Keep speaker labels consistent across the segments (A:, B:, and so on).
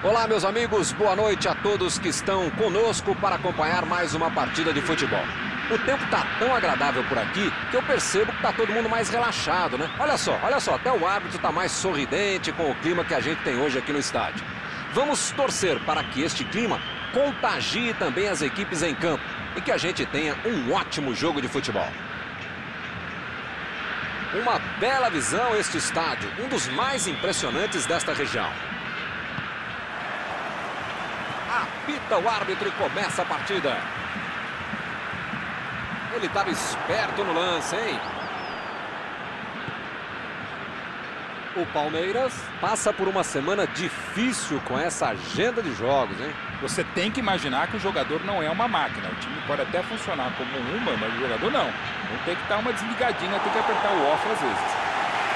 A: Olá, meus amigos, boa noite a todos que estão conosco para acompanhar mais uma partida de futebol. O tempo está tão agradável por aqui que eu percebo que está todo mundo mais relaxado, né? Olha só, até o árbitro está mais sorridente com o clima que a gente tem hoje aqui no estádio. Vamos torcer para que este clima contagie também as equipes em campo e que a gente tenha um ótimo jogo de futebol. Uma bela visão este estádio, um dos mais impressionantes desta região. Apita o árbitro e começa a partida. Ele estava esperto no lance, hein? O Palmeiras passa por uma semana difícil com essa agenda de jogos, hein?
B: Você tem que imaginar que o jogador não é uma máquina. O time pode até funcionar como uma, mas o jogador não. Não tem que dar uma desligadinha, tem que apertar o off às vezes.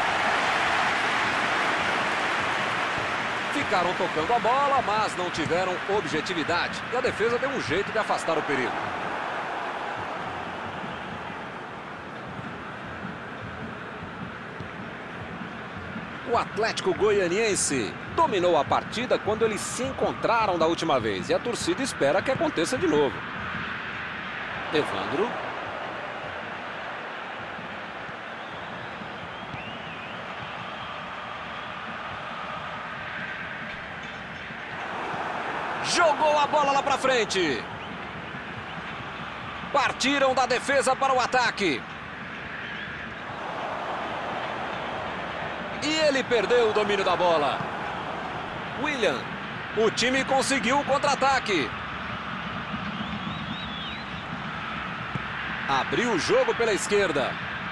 A: Ficaram tocando a bola, mas não tiveram objetividade. E a defesa deu um jeito de afastar o perigo. O Atlético Goianiense dominou a partida quando eles se encontraram da última vez. E a torcida espera que aconteça de novo. Evandro. Jogou a bola lá pra frente. Partiram da defesa para o ataque. E ele perdeu o domínio da bola. William. O time conseguiu o contra-ataque. Abriu o jogo pela esquerda.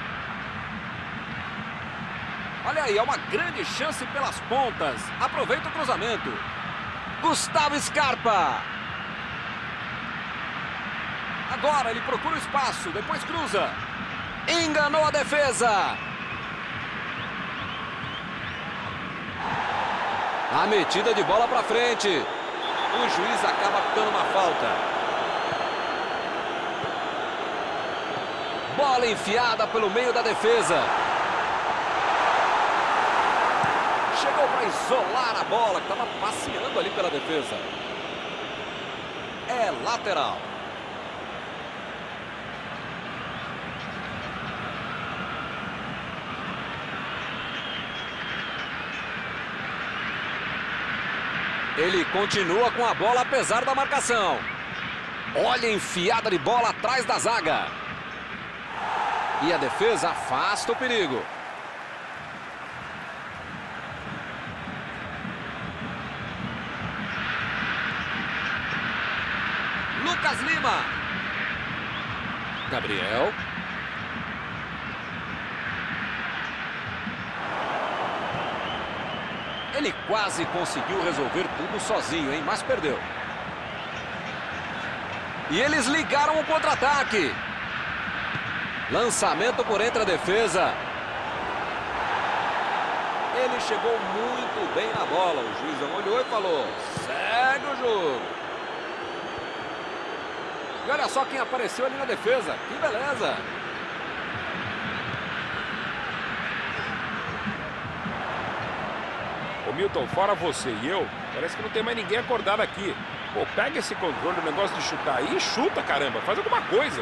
A: Olha aí, é uma grande chance pelas pontas. Aproveita o cruzamento. Gustavo Scarpa. Agora ele procura o espaço, depois cruza. Enganou a defesa. A metida de bola para frente. O juiz acaba dando uma falta. Bola enfiada pelo meio da defesa. Chegou para isolar a bola, que estava passeando ali pela defesa. É lateral. Ele continua com a bola apesar da marcação. Olha a enfiada de bola atrás da zaga. E a defesa afasta o perigo. Lucas Lima. Gabriel. Ele quase conseguiu resolver tudo sozinho, hein? Mas perdeu. E eles ligaram o contra-ataque. Lançamento por entre a defesa. Ele chegou muito bem na bola. O juiz não olhou e falou: segue o jogo. E olha só quem apareceu ali na defesa. Que beleza.
B: Ô Milton, fora você e eu, parece que não tem mais ninguém acordado aqui. Pô, pega esse controle, o negócio de chutar aí e chuta, caramba. Faz alguma coisa.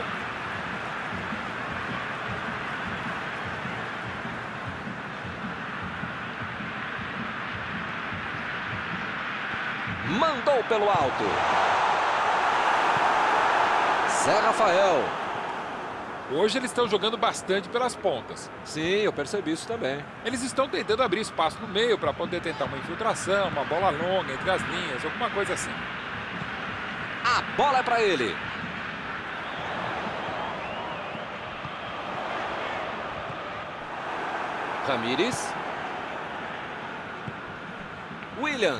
A: Mandou pelo alto. Zé Rafael.
B: Hoje eles estão jogando bastante pelas pontas.
A: Sim, eu percebi isso também.
B: Eles estão tentando abrir espaço no meio para poder tentar uma infiltração, uma bola longa entre as linhas, alguma coisa assim.
A: A bola é para ele. Ramírez. William.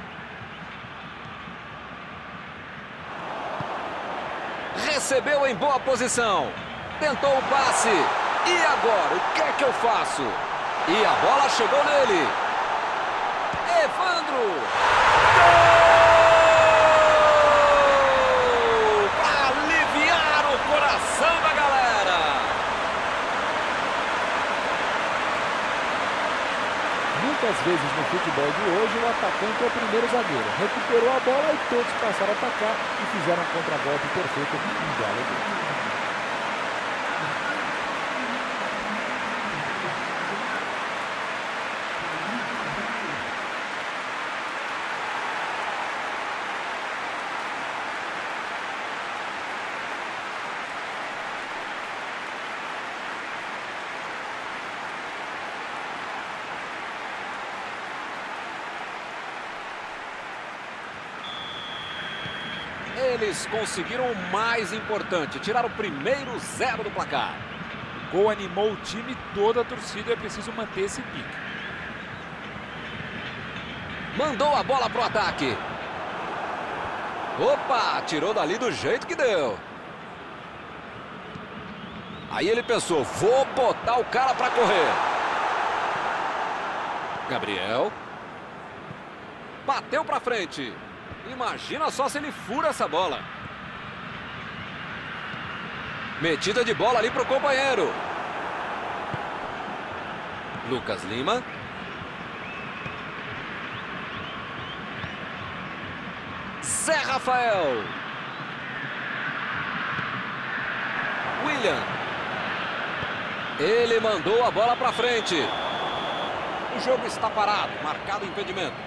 A: Recebeu em boa posição. Tentou o passe. E agora, o que é que eu faço? E a bola chegou nele. Evandro. Gol! Para aliviar o coração da galera.
B: Muitas
C: vezes no futebol de hoje, o atacante é o primeiro zagueiro. Recuperou a bola e todos passaram a atacar e fizeram um contragolpe perfeito em belo gol.
A: Eles conseguiram o mais importante, tirar o primeiro 0 do placar.
B: O gol animou o time, toda a torcida, é preciso manter esse pique.
A: Mandou a bola pro ataque. Opa, tirou dali do jeito que deu. Aí ele pensou, vou botar o cara para correr. Gabriel. Bateu para frente. Imagina só se ele fura essa bola. Metida de bola ali pro companheiro. Lucas Lima. Zé Rafael. William. Ele mandou a bola para frente. O jogo está parado, marcado impedimento.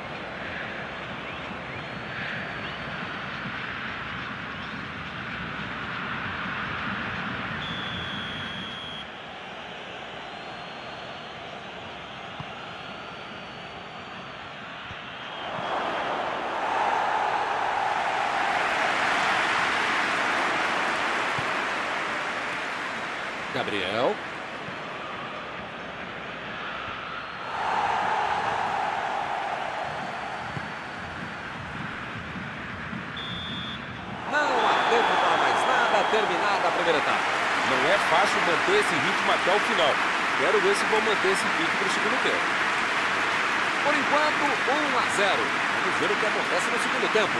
A: Gabriel. Não há tempo para mais nada, terminada a primeira etapa.
B: Não é fácil manter esse ritmo até o final. Quero ver se vão manter esse pique para o segundo tempo.
A: Por enquanto, 1-0. Vamos ver o que acontece no segundo tempo.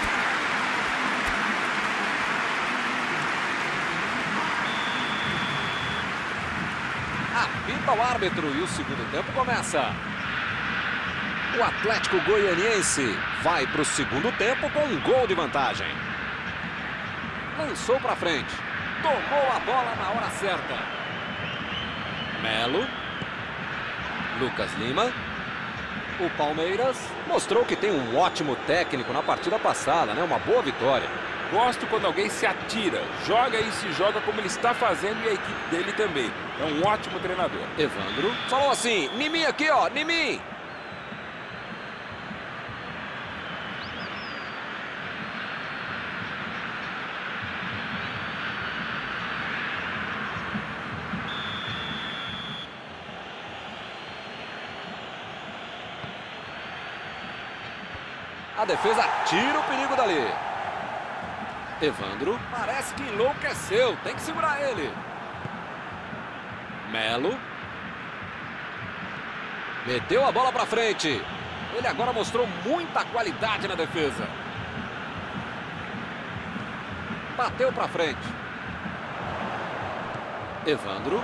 A: Apita o árbitro e o segundo tempo começa. O Atlético Goianiense vai para o segundo tempo com um gol de vantagem. Lançou para frente. Tomou a bola na hora certa. Melo. Lucas Lima. O Palmeiras mostrou que tem um ótimo técnico na partida passada, né? Uma boa vitória.
B: Gosto quando alguém se atira, joga e se joga como ele está fazendo e a equipe dele também. É um ótimo treinador.
A: Evandro falou assim, Nimi aqui, ó, Nimi. A defesa tira o perigo dali. Evandro parece que enlouqueceu, tem que segurar ele. Melo. Meteu a bola para frente. Ele agora mostrou muita qualidade na defesa. Bateu para frente. Evandro.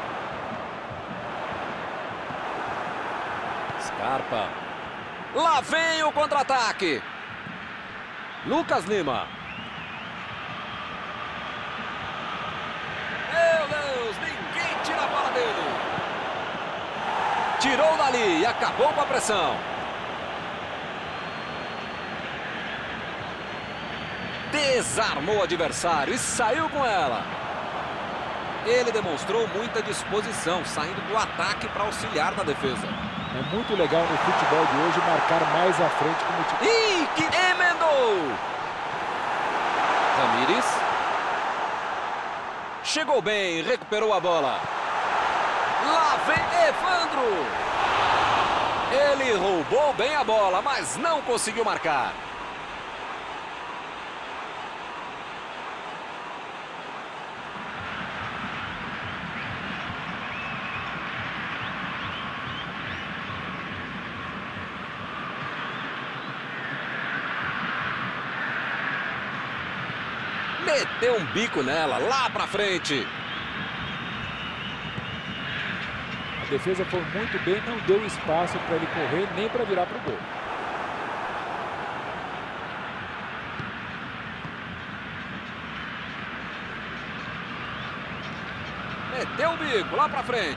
A: Scarpa. Lá vem o contra-ataque. Lucas Lima. Meu Deus, ninguém tira a bola dele. Tirou dali e acabou com a pressão. Desarmou o adversário e saiu com ela. Ele demonstrou muita disposição, saindo do ataque para auxiliar na defesa.
C: É muito legal no futebol de hoje marcar mais à frente como time.
A: Ih, que emendou! Ramírez. Chegou bem, recuperou a bola. Lá vem Evandro. Ele roubou bem a bola, mas não conseguiu marcar. Meteu um bico nela, lá pra frente.
B: A
C: defesa foi muito bem, não deu espaço para ele correr nem para virar para o gol.
A: Meteu o bico lá pra frente.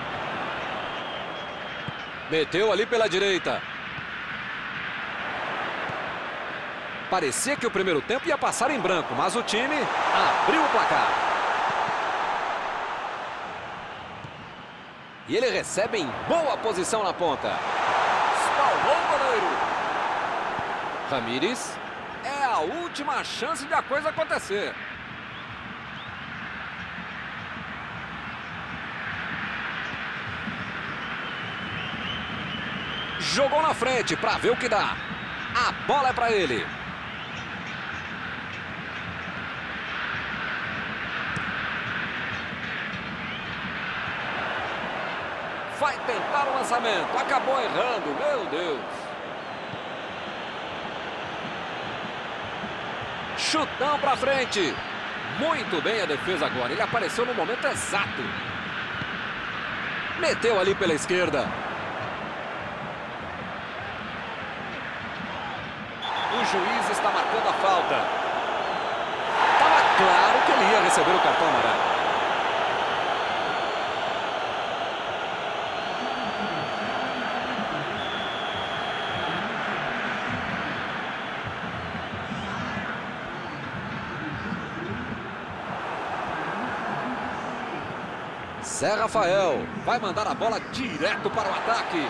A: Meteu ali pela direita. Parecia que o primeiro tempo ia passar em branco, mas o time abriu o placar. E ele recebe em boa posição na ponta. Espalmou o goleiro. Ramírez. É a última chance de a coisa acontecer. Jogou na frente para ver o que dá. A bola é para ele. Vai tentar o lançamento. Acabou errando. Meu Deus. Chutão para frente. Muito bem a defesa agora. Ele apareceu no momento exato. Meteu ali pela esquerda. O juiz está marcando a falta. Estava claro que ele ia receber o cartão amarelo. Zé Rafael vai mandar a bola direto para o ataque.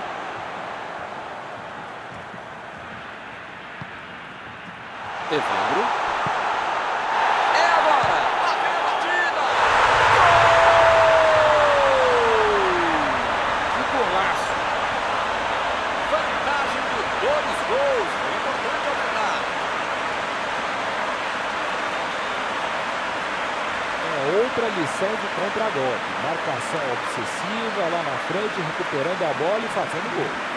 A: Evandro. É agora. Lá vem a batida. Gol!
B: Que golaço.
A: Vantagem de 2 gols. É importante aumentar.
C: Outra lição de contra-golpe. Marcação obsessiva lá na frente, recuperando a bola e fazendo gol.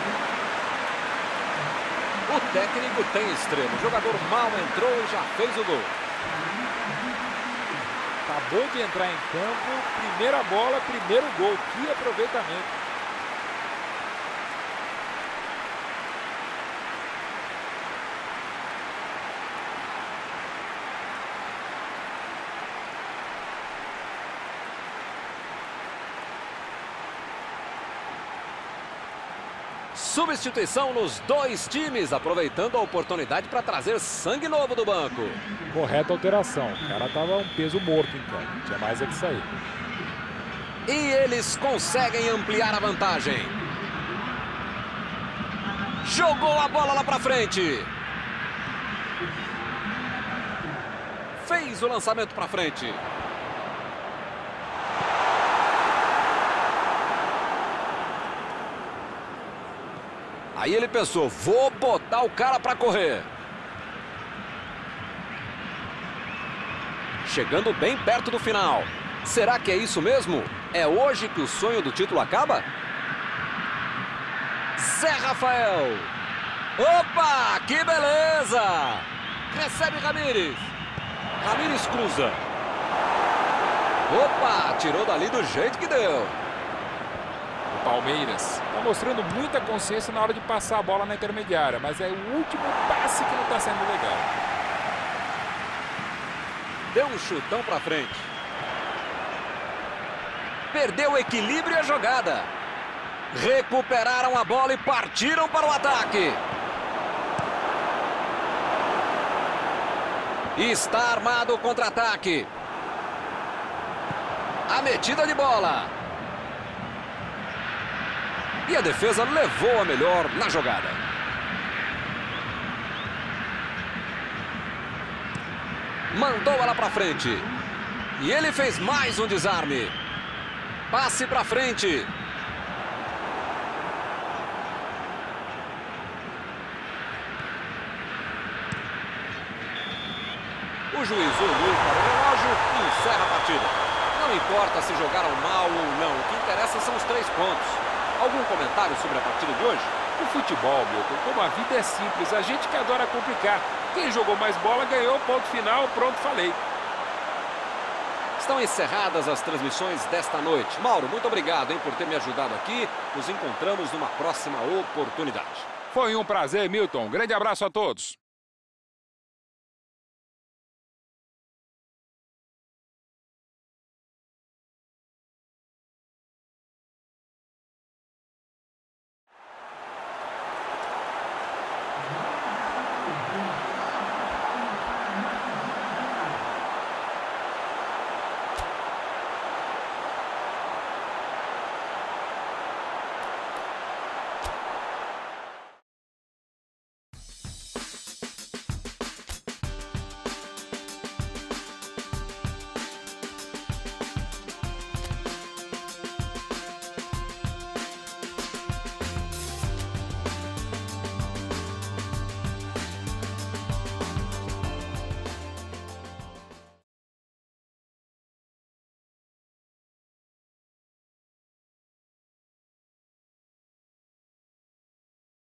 A: O técnico tem estrela. O jogador mal entrou e já fez o gol.
C: Acabou de entrar em campo, primeira bola, primeiro gol. Que aproveitamento.
A: Substituição nos 2 times, aproveitando a oportunidade para trazer sangue novo do banco.
C: Correta alteração. O cara estava um peso morto em campo. Tinha mais é que sair.
A: E eles conseguem ampliar a vantagem. Jogou a bola lá para frente. Fez o lançamento para frente. Aí ele pensou, vou botar o cara para correr. Chegando bem perto do final. Será que é isso mesmo? É hoje que o sonho do título acaba? Zé Rafael. Opa, que beleza! Recebe Ramírez. Ramírez cruza. Opa, tirou dali do jeito que deu.
B: Palmeiras está mostrando muita consciência na hora de passar a bola na intermediária, mas é o último passe que não está sendo legal.
A: Deu um chutão para frente. Perdeu o equilíbrio e a jogada. Recuperaram a bola e partiram para o ataque. Está armado o contra-ataque. A metida de bola. E a defesa levou a melhor na jogada. Mandou ela para frente. E ele fez mais um desarme. Passe para frente. O juiz olhou para o relógio e encerra a partida. Não importa se jogaram mal ou não, o que interessa são os 3 pontos. Algum comentário sobre a partida de hoje?
B: O futebol, Milton, como a vida é simples, a gente que adora complicar. Quem jogou mais bola ganhou, ponto final, pronto, falei.
A: Estão encerradas as transmissões desta noite. Mauro, muito obrigado, hein, por ter me ajudado aqui. Nos encontramos numa próxima oportunidade.
B: Foi um prazer, Milton. Grande abraço a todos.